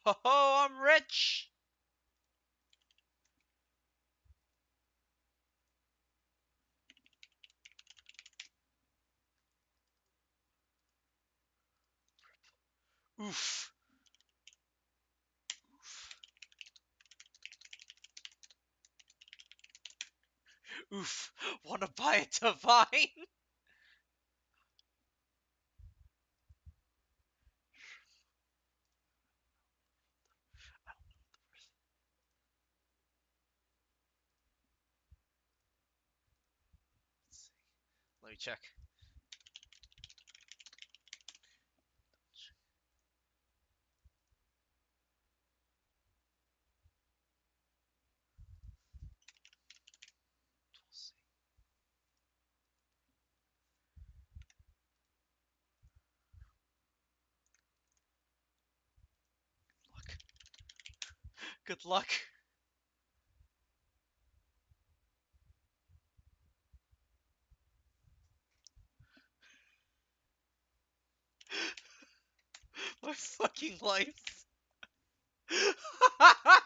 Ho ho, I'm rich! Oof. Oof. Wanna buy a divine? Let me check. Luck. Good luck. My fucking life.